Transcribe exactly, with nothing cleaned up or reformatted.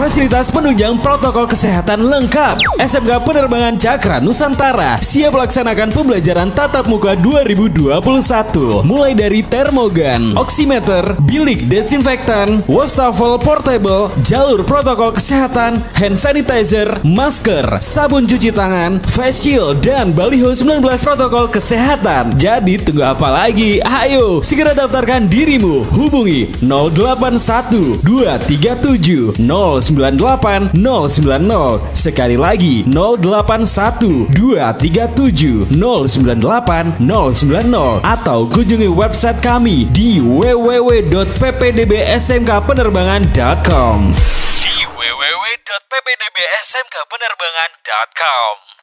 fasilitas penunjang protokol kesehatan lengkap. S M K Penerbangan Cakra Nusantara siap melaksanakan pembelajaran tatap muka dua ribu dua puluh satu. Mulai dari termogan, oximeter, bilik desinfektan, wastafel portable, jalur protokol kesehatan, hand sanitizer, masker, sabun cuci tangan, face shield, dan baliho sembilan belas protokol kesehatan. Jadi tunggu apa lagi? Ayo segera daftarkan dirimu. Hubungi nol delapan satu dua tiga tujuh nol sembilan delapan nol sembilan nol. Sekali lagi nol delapan satu dua tiga tujuh nol sembilan delapan nol sembilan nol atau kunjungi website kami di w w w dot p p d b s m k penerbangan dot com. Di w w w dot p p d b s m k penerbangan dot com.